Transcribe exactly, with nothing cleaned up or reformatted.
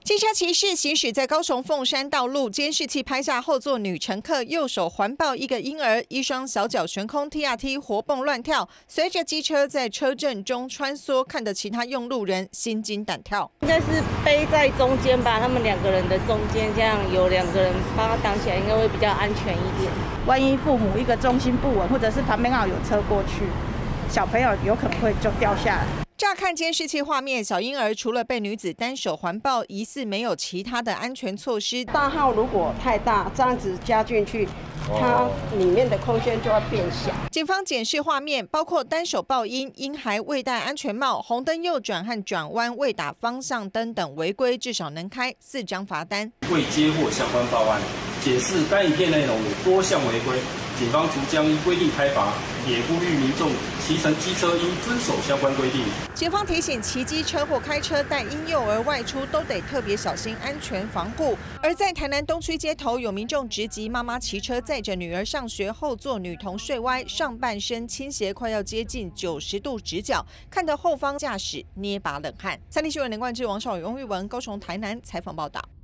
机车骑士行驶在高雄凤山道路，监视器拍下后座女乘客右手环抱一个婴儿，一双小脚悬空 T R T 活蹦乱跳，随着机车在车阵中穿梭，看得其他用路人心惊胆跳。 应该是背在中间吧，他们两个人的中间，这样有两个人把它挡起来，应该会比较安全一点。 万一父母一个重心不稳，或者是旁边刚好有车过去，小朋友有可能会就掉下来。 乍看监视器画面，小婴儿除了被女子单手环抱，疑似没有其他的安全措施。 大号如果太大，这样子加进去，它里面的空间就会变小。 警方检视画面，包括单手抱婴、婴孩未戴安全帽、红灯右转和转弯未打方向灯等违规，至少能开四张罚单。 未接获相关报案，检视该影片内容有多项违规，警方逐将依规定开罚，也呼吁民众骑乘机车应遵守相关规定。 警方提醒，骑机车或开车带婴幼儿外出都得特别小心安全防护。而在台南东区街头，有民众直击妈妈骑车载着女儿上学，后座女童睡歪，上半身倾斜，快要接近九十度直角，看得后方驾驶捏把冷汗。三立新闻连贯至王少宇、翁玉文高雄、台南采访报道。